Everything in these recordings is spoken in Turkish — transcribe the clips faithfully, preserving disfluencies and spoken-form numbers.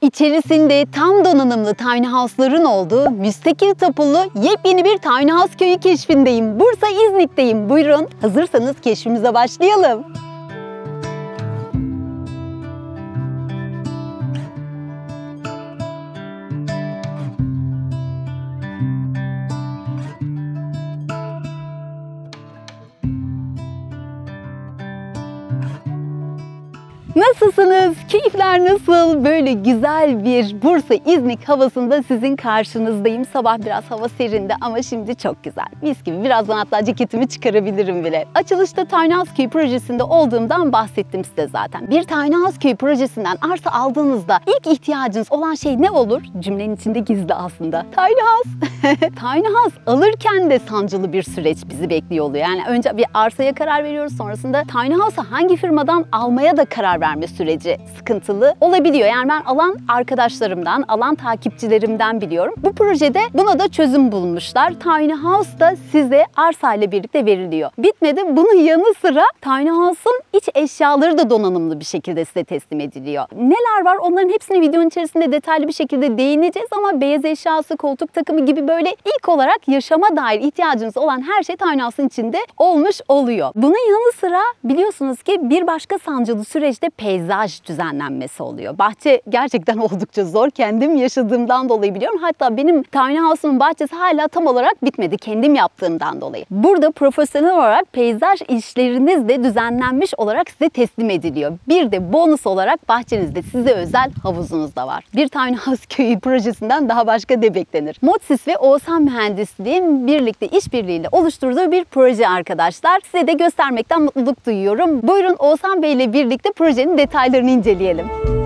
İçerisinde tam donanımlı tiny house'ların olduğu müstakil tapulu yepyeni bir tiny house köyü keşfindeyim. Bursa İznik'teyim. Buyurun, hazırsanız keşfimize başlayalım. Nasılsınız? Keyifler nasıl? Böyle güzel bir Bursa İznik havasında sizin karşınızdayım. Sabah biraz hava serindi ama şimdi çok güzel. Mis gibi. Birazdan hatta ceketimi çıkarabilirim bile. Açılışta Tiny House Köy projesinde olduğumdan bahsettim size zaten. Bir Tiny House Köy projesinden arsa aldığınızda ilk ihtiyacınız olan şey ne olur? Cümlenin içinde gizli aslında. Tiny House. Tiny House alırken de sancılı bir süreç bizi bekliyor oluyor. Yani önce bir arsaya karar veriyoruz. Sonrasında Tiny House'u hangi firmadan almaya da karar verme süreci sıkıntılı olabiliyor. Yani ben alan arkadaşlarımdan, alan takipçilerimden biliyorum. Bu projede buna da çözüm bulmuşlar. Tiny House da size arsa ile birlikte veriliyor. Bitmedi. Bunun yanı sıra Tiny House'un iç eşyaları da donanımlı bir şekilde size teslim ediliyor. Neler var? Onların hepsini videonun içerisinde detaylı bir şekilde değineceğiz ama beyaz eşyası, koltuk takımı gibi böyle ilk olarak yaşama dair ihtiyacınız olan her şey Tiny House'un içinde olmuş oluyor. Bunun yanı sıra biliyorsunuz ki bir başka sancılı süreçte peyzaj düzenlenmesi oluyor. Bahçe gerçekten oldukça zor. Kendim yaşadığımdan dolayı biliyorum. Hatta benim Tiny House'umun bahçesi hala tam olarak bitmedi. Kendim yaptığımdan dolayı. Burada profesyonel olarak peyzaj işleriniz de düzenlenmiş olarak size teslim ediliyor. Bir de bonus olarak bahçenizde size özel havuzunuz da var. Bir Tiny House köyü projesinden daha başka ne beklenir? Modsis ve Oğuzhan Mühendisliğin birlikte işbirliğiyle oluşturduğu bir proje arkadaşlar. Size de göstermekten mutluluk duyuyorum. Buyurun Oğuzhan Bey ile birlikte projenin detaylarını inceleyelim.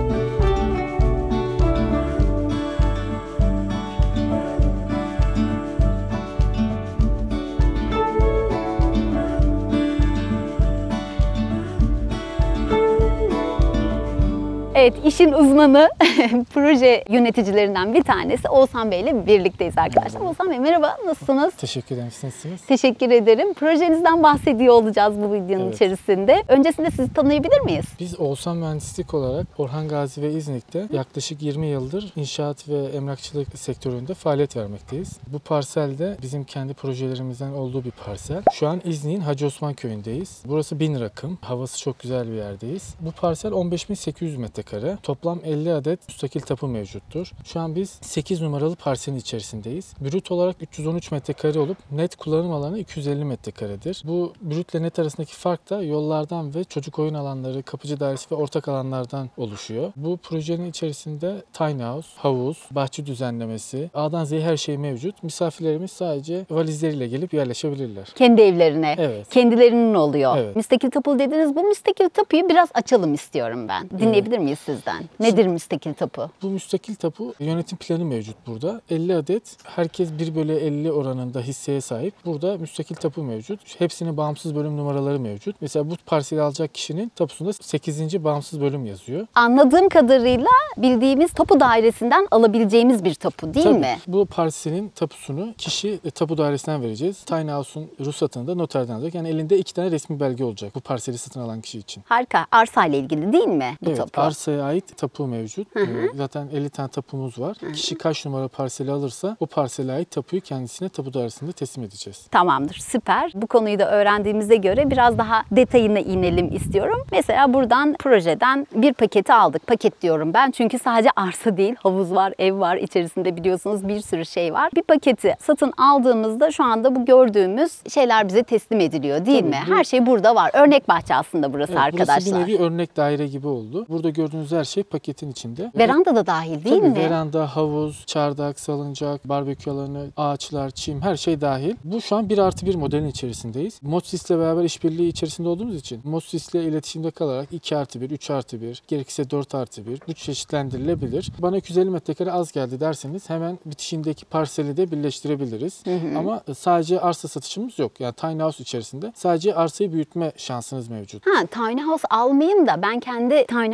Evet, işin uzmanı, proje yöneticilerinden bir tanesi Oğuzhan Bey ile birlikteyiz arkadaşlar. Oğuzhan Bey merhaba, nasılsınız? Teşekkür ederim, siz nasılsınız? Teşekkür ederim. Projenizden bahsediyor olacağız bu videonun evet. içerisinde. Öncesinde sizi tanıyabilir miyiz? Biz Oğuzhan Mühendislik olarak Orhan Gazi ve İznik'te yaklaşık yirmi yıldır inşaat ve emlakçılık sektöründe faaliyet vermekteyiz. Bu parselde bizim kendi projelerimizden olduğu bir parsel. Şu an İznik'in Hacı Osman Köyü'ndeyiz. Burası bin rakım, havası çok güzel bir yerdeyiz. Bu parsel on beş bin sekiz yüz metrekare. Toplam elli adet müstakil tapu mevcuttur. Şu an biz sekiz numaralı parselin içerisindeyiz. Brüt olarak üç yüz on üç metrekare olup net kullanım alanı iki yüz elli metrekaredir. Bu brütle net arasındaki fark da yollardan ve çocuk oyun alanları, kapıcı dairesi ve ortak alanlardan oluşuyor. Bu projenin içerisinde tiny house, havuz, bahçe düzenlemesi, A'dan Z'ye her şey mevcut. Misafirlerimiz sadece valizleriyle gelip yerleşebilirler. Kendi evlerine, evet. Kendilerinin oluyor. Evet. Müstakil tapu dediniz. Bu müstakil tapuyu biraz açalım istiyorum ben. Dinleyebilir evet. miyiz sizden? Nedir müstakil tapu? Bu müstakil tapu yönetim planı mevcut burada. elli adet, herkes bir bölü elli oranında hisseye sahip. Burada müstakil tapu mevcut. Hepsinin bağımsız bölüm numaraları mevcut. Mesela bu parseli alacak kişinin tapusunda sekizinci bağımsız bölüm yazıyor. Anladığım kadarıyla bildiğimiz tapu dairesinden alabileceğimiz bir tapu değil Tabii, mi? Bu parselin tapusunu kişi tapu dairesinden vereceğiz. Tiny House'un ruhsatını da noterden alacak. Yani elinde iki tane resmi belge olacak bu parseli satın alan kişi için. Harika. Arsa ile ilgili değil mi bu evet, tapu? Arsaya ait tapu mevcut. Hı hı. Zaten elli tane tapumuz var. Hı hı. Kişi kaç numara parseli alırsa o parsele ait tapuyu kendisine tapu dairesinde teslim edeceğiz. Tamamdır, süper. Bu konuyu da öğrendiğimize göre biraz daha detayına inelim istiyorum. Mesela buradan projeden bir paketi aldık. Paket diyorum ben çünkü sadece arsa değil, havuz var, ev var. İçerisinde biliyorsunuz bir sürü şey var. Bir paketi satın aldığımızda şu anda bu gördüğümüz şeyler bize teslim ediliyor değil Tabii, mi? Bu... Her şey burada var. Örnek bahçe aslında burası evet, arkadaşlar. Burası bir nevi örnek daire gibi oldu. Burada gördüğünüz her şey paketin içinde. Veranda da dahil değil Tabii, mi? Veranda, havuz, çardak, salıncak, barbekü alanı, ağaçlar, çim her şey dahil. Bu şu an bir artı bir modelin içerisindeyiz. Modsis ile beraber işbirliği içerisinde olduğumuz için Modsis ile iletişimde kalarak iki artı bir, üç artı bir, gerekirse dört artı bir bu çeşitlendirilebilir. Bana iki yüz elli metrekare az geldi derseniz hemen bitişindeki parseli de birleştirebiliriz. Hı hı. Ama sadece arsa satışımız yok. Yani Tiny House içerisinde sadece arsayı büyütme şansınız mevcut. Ha, Tiny House almayayım da ben kendi Tiny House'ımı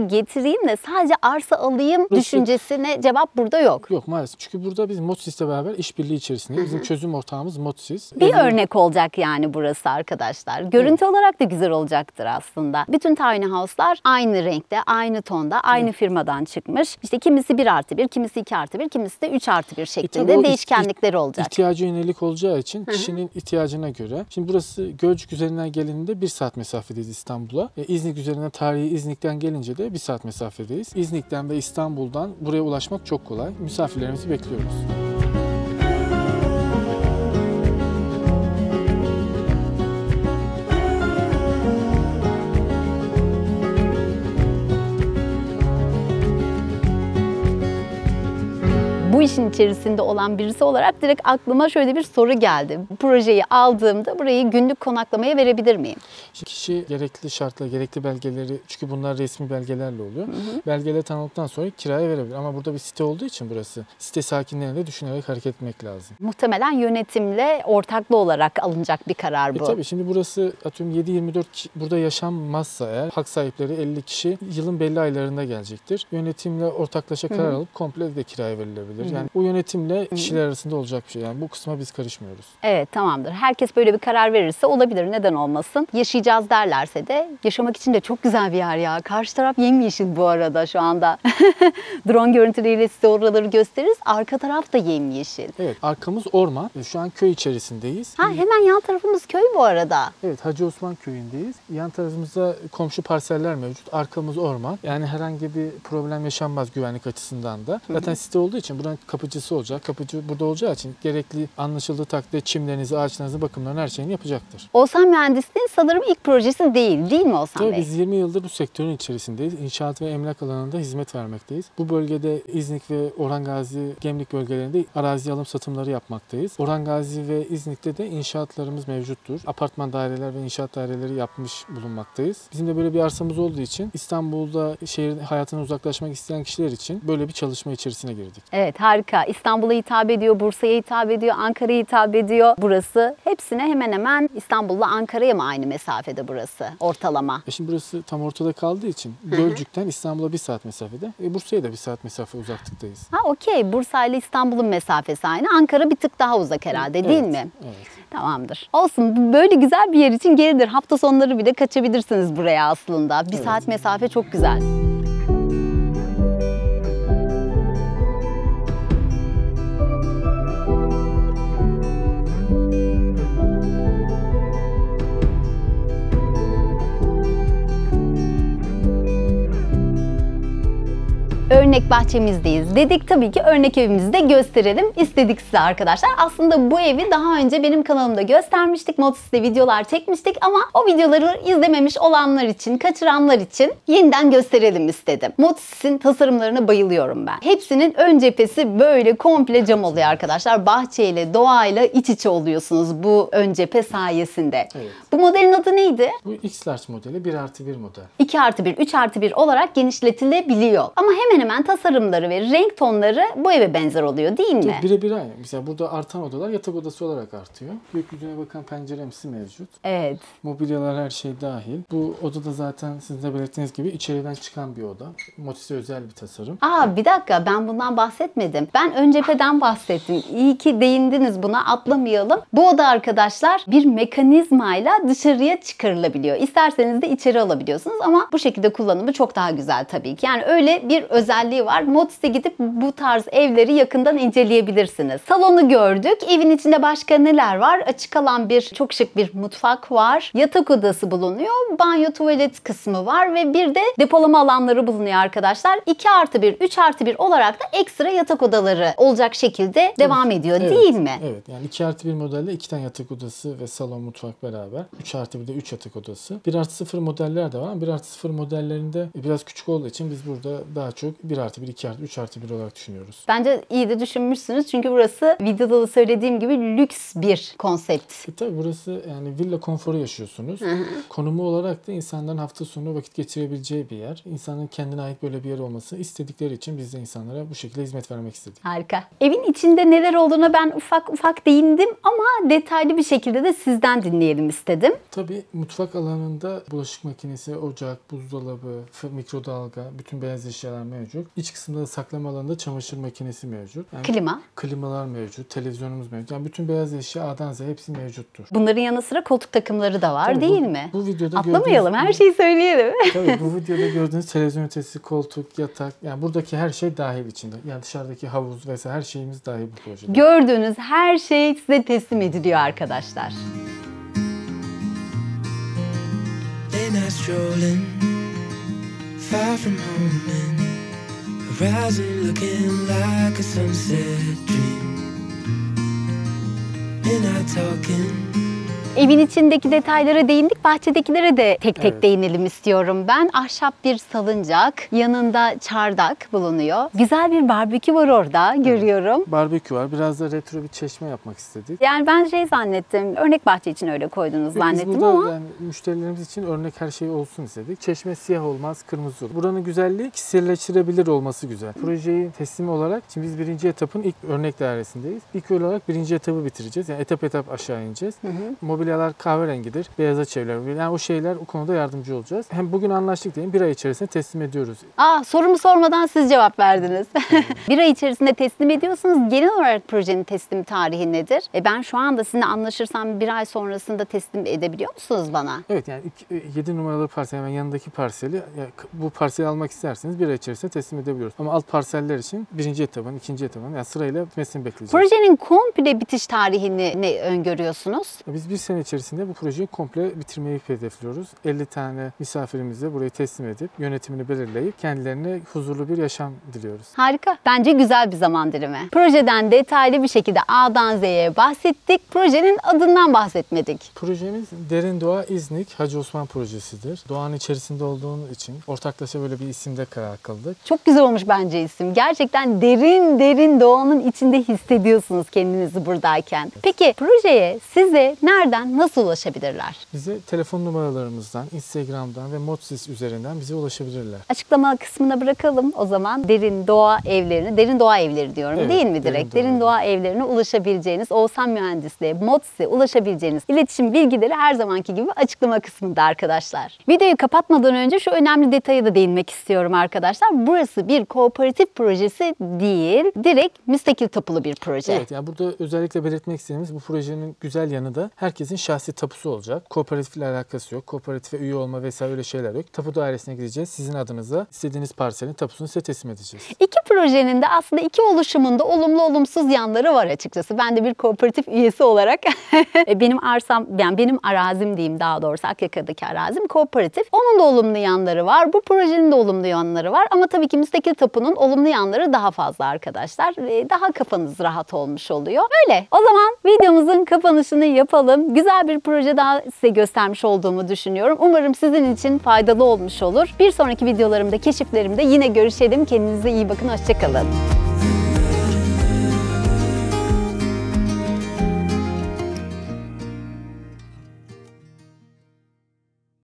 getireyim de sadece arsa alayım Burası... düşüncesine cevap burada yok. Yok maalesef. Çünkü burada biz Modsis'le beraber işbirliği içerisindeyiz. Bizim çözüm ortağımız Modsis. Bir Evli... örnek olacak yani burası arkadaşlar. Görüntü evet. olarak da güzel olacaktır aslında. Bütün tiny house'lar aynı renkte, aynı tonda, aynı evet. firmadan çıkmış. İşte kimisi bir artı bir, kimisi iki artı bir, kimisi de üç artı bir şeklinde e değişkenlikleri olacak. İhtiyacı yönelik olacağı için kişinin ihtiyacına göre. Şimdi burası Gölcük üzerinden gelindiğinde bir saat mesafedeyiz İstanbul'a. E, İznik üzerinden tarihi İznik'ten gelince de bir saat mesafedeyiz. İznik'ten ve İstanbul'dan buraya ulaşmak çok kolay. Misafirlerimizi bekliyoruz. Bu işin içerisinde olan birisi olarak direkt aklıma şöyle bir soru geldi. Bu projeyi aldığımda burayı günlük konaklamaya verebilir miyim? Şimdi kişi gerekli şartlar, gerekli belgeleri, çünkü bunlar resmi belgelerle oluyor. Hı hı. Belgeleri tanıdıktan sonra kiraya verebilir. Ama burada bir site olduğu için burası, site sakinlerine de düşünerek hareket etmek lazım. Muhtemelen yönetimle ortaklı olarak alınacak bir karar bu. E tabii şimdi burası atıyorum yedi yirmi dört burada yaşanmazsa eğer hak sahipleri elli kişi yılın belli aylarında gelecektir. Yönetimle ortaklaşa karar hı hı. alıp komple de kiraya verilebilir. Yani bu yönetimle kişiler arasında olacak bir şey. Yani bu kısma biz karışmıyoruz. Evet, tamamdır. Herkes böyle bir karar verirse olabilir. Neden olmasın? Yaşayacağız derlerse de yaşamak için de çok güzel bir yer ya. Karşı taraf yemyeşil bu arada şu anda. Drone görüntüleriyle size oraları gösteririz. Arka taraf da yemyeşil. Evet, arkamız orman. Şu an köy içerisindeyiz. Ha, hemen yan tarafımız köy bu arada. Evet, Hacı Osman köyündeyiz. Yan tarafımızda komşu parseller mevcut. Arkamız orman. Yani herhangi bir problem yaşanmaz güvenlik açısından da. Zaten site olduğu için buranın kapıcısı olacak. Kapıcı burada olacağı için gerekli anlaşıldığı takdirde çimlerinizi, ağaçlarınızı, bakımlarını, her şeyini yapacaktır. Oğuzhan Mühendisliğin sanırım ilk projesi değil, değil mi Oğuzhan Tabii Bey? biz yirmi yıldır bu sektörün içerisindeyiz. İnşaat ve emlak alanında hizmet vermekteyiz. Bu bölgede İznik ve Orhan Gazi, Gemlik bölgelerinde arazi alım satımları yapmaktayız. Orhan Gazi ve İznik'te de inşaatlarımız mevcuttur. Apartman daireler ve inşaat daireleri yapmış bulunmaktayız. Bizim de böyle bir arsamız olduğu için İstanbul'da şehir hayatına uzaklaşmak isteyen kişiler için böyle bir çalışma içerisine girdik. Evet, harika. İstanbul'a hitap ediyor, Bursa'ya hitap ediyor, Ankara'ya hitap ediyor. Burası hepsine hemen hemen İstanbul'la Ankara'ya mı aynı mesafede burası ortalama? E şimdi burası tam ortada kaldığı için Gölcük'ten İstanbul'a bir saat mesafede, e Bursa'ya da bir saat mesafe uzaklıktayız. Ha, okey. Bursa ile İstanbul'un mesafesi aynı. Ankara bir tık daha uzak herhalde, evet, değil mi? Evet. Tamamdır. Olsun. Böyle güzel bir yer için geridir. Hafta sonları bile kaçabilirsiniz buraya aslında. Bir evet. saat mesafe çok güzel. Örnek bahçemizdeyiz dedik. Tabii ki örnek evimizi de gösterelim istedik size arkadaşlar. Aslında bu evi daha önce benim kanalımda göstermiştik. Modsis'te videolar çekmiştik ama o videoları izlememiş olanlar için, kaçıranlar için yeniden gösterelim istedim. Modsis'in tasarımlarına bayılıyorum ben. Hepsinin ön cephesi böyle komple cam oluyor arkadaşlar. Bahçeyle, doğayla iç içe oluyorsunuz bu ön cephe sayesinde. Evet. Bu modelin adı neydi? Bu X-Large modeli bir artı bir model. iki artı bir, üç artı bir olarak genişletilebiliyor. Ama hemen hemen tasarımları ve renk tonları bu eve benzer oluyor değil mi? Birebir aynı. Mesela burada artan odalar yatak odası olarak artıyor. Gökyüzüne bakan penceremsi mevcut. Evet. Mobilyalar, her şey dahil. Bu odada zaten sizin de belirttiğiniz gibi içeriden çıkan bir oda. Modsis'e özel bir tasarım. Aa, bir dakika, ben bundan bahsetmedim. Ben ön cepheden bahsettim. İyi ki değindiniz buna, atlamayalım. Bu oda arkadaşlar bir mekanizmayla dışarıya çıkarılabiliyor. İsterseniz de içeri alabiliyorsunuz ama bu şekilde kullanımı çok daha güzel tabii ki. Yani öyle bir özelliği var. Modsis'e gidip bu tarz evleri yakından inceleyebilirsiniz. Salonu gördük. Evin içinde başka neler var? Açık alan bir, çok şık bir mutfak var. Yatak odası bulunuyor. Banyo, tuvalet kısmı var ve bir de depolama alanları bulunuyor arkadaşlar. iki artı bir, üç artı bir olarak da ekstra yatak odaları olacak şekilde devam evet. ediyor evet. değil mi? Evet. Yani iki artı bir modelde iki tane yatak odası ve salon, mutfak beraber. üç artı bir de üç yatak odası. bir artı sıfır modeller de var. bir artı sıfır modellerinde biraz küçük olduğu için biz burada daha çok bir artı bir, iki artı üç artı bir olarak düşünüyoruz. Bence iyi de düşünmüşsünüz çünkü burası videoda da söylediğim gibi lüks bir konsept. E tabii burası yani villa konforu yaşıyorsunuz. Hı hı. Konumu olarak da insanların hafta sonu vakit geçirebileceği bir yer. İnsanın kendine ait böyle bir yer olması istedikleri için biz de insanlara bu şekilde hizmet vermek istedik. Harika. Evin içinde neler olduğuna ben ufak ufak değindim ama detaylı bir şekilde de sizden dinleyelim istedim. Tabii mutfak alanında bulaşık makinesi, ocak, buzdolabı, mikrodalga, bütün beyaz eşyalar mevcut. İç kısımda da saklama alanında çamaşır makinesi mevcut. Yani klima. Klimalar mevcut, televizyonumuz mevcut. Yani bütün beyaz eşya A'dan Z'ye hepsi mevcuttur. Bunların yanı sıra koltuk takımları da var. Tabii değil bu, mi? Bu videoda atlamayalım, her şeyi söyleyelim. Tabii bu videoda gördüğünüz televizyon ünitesi, koltuk, yatak, yani buradaki her şey dahil içinde. Yani dışarıdaki havuz vesaire her şeyimiz dahil bu projede. Gördüğünüz her şey size teslim ediliyor arkadaşlar. Far from home and horizon looking like a sunset dream. And I talking. Evin içindeki detaylara değindik. Bahçedekilere de tek tek evet. değinelim istiyorum ben. Ahşap bir salıncak, yanında çardak bulunuyor. Güzel bir barbekü var orada, evet. görüyorum. Barbekü var. Biraz da retro bir çeşme yapmak istedik. Yani ben şey zannettim, örnek bahçe için öyle koydunuz zannettim Biz burada ama. Yani müşterilerimiz için örnek her şey olsun istedik. Çeşme siyah olmaz, kırmızı olur. Buranın güzelliği kişiselleştirebilir olması güzel. Projeyi teslim olarak, şimdi biz birinci etapın ilk örnek dairesindeyiz. İlk olarak birinci etabı bitireceğiz. Yani etap etap aşağı ineceğiz. Hı hı. Mobilyalar kahverengidir, beyaza çevrilir. Yani o şeyler o konuda yardımcı olacağız. Hem bugün anlaştık diyelim, bir ay içerisinde teslim ediyoruz. Aa, sorumu sormadan siz cevap verdiniz. Bir ay içerisinde teslim ediyorsunuz. Genel olarak projenin teslim tarihi nedir? E ben şu anda sizinle anlaşırsam bir ay sonrasında teslim edebiliyor musunuz bana? Evet, yani yedi numaralı parsel, hemen yanındaki parseli, yani bu parseli almak isterseniz bir ay içerisinde teslim edebiliyoruz. Ama alt parseller için birinci etapın, ikinci etapın yani sırayla bitmesini bekleyeceğiz. Projenin komple bitiş tarihini ne öngörüyorsunuz? Biz bir sene içerisinde bu projeyi komple bitirmeyi hedefliyoruz. elli tane misafirimize burayı teslim edip yönetimini belirleyip kendilerine huzurlu bir yaşam diliyoruz. Harika. Bence güzel bir zaman dilimi. Projeden detaylı bir şekilde A'dan Z'ye bahsettik. Projenin adından bahsetmedik. Projemiz Derin Doğa İznik Hacı Osman projesidir. Doğanın içerisinde olduğu için ortaklaşa böyle bir isimde karar kıldık. Çok güzel olmuş bence isim. Gerçekten derin derin doğanın içinde hissediyorsunuz kendinizi buradayken. Peki projeye size nereden, nasıl ulaşabilirler? Bize telefon numaralarımızdan, Instagram'dan ve Motsis üzerinden bize ulaşabilirler. Açıklama kısmına bırakalım o zaman. Derin Doğa Evlerini, Derin Doğa Evleri diyorum evet, değil mi direkt? Derin, Derin Doğa, Doğa Evlerine ulaşabileceğiniz, Oğuzhan Mühendisliğe, Motsis'e ulaşabileceğiniz iletişim bilgileri her zamanki gibi açıklama kısmında arkadaşlar. Videoyu kapatmadan önce şu önemli detaya da değinmek istiyorum arkadaşlar. Burası bir kooperatif projesi değil, direkt müstakil tapulu bir proje. Evet, yani burada özellikle belirtmek istediğimiz bu projenin güzel yanı da herkesin şahsi tapusu olacak. Kooperatifle alakası yok. Kooperatife üye olma vesaire öyle şeyler yok. Tapu dairesine gideceğiz. Sizin adınıza istediğiniz parselin tapusunu size teslim edeceğiz. İki projenin de aslında iki oluşumunda olumlu olumsuz yanları var açıkçası. Ben de bir kooperatif üyesi olarak benim arsam, yani benim arazim diyeyim daha doğrusu Akyaka'daki arazim kooperatif. Onun da olumlu yanları var. Bu projenin de olumlu yanları var. Ama tabii ki müstakil tapunun olumlu yanları daha fazla arkadaşlar. Daha kafanız rahat olmuş oluyor. Öyle. O zaman videomuzun kapanışını yapalım. Güzel bir proje daha size göstermiş olduğumu düşünüyorum. Umarım sizin için faydalı olmuş olur. Bir sonraki videolarımda, keşiflerimde yine görüşelim. Kendinize iyi bakın. Hoşça kalın.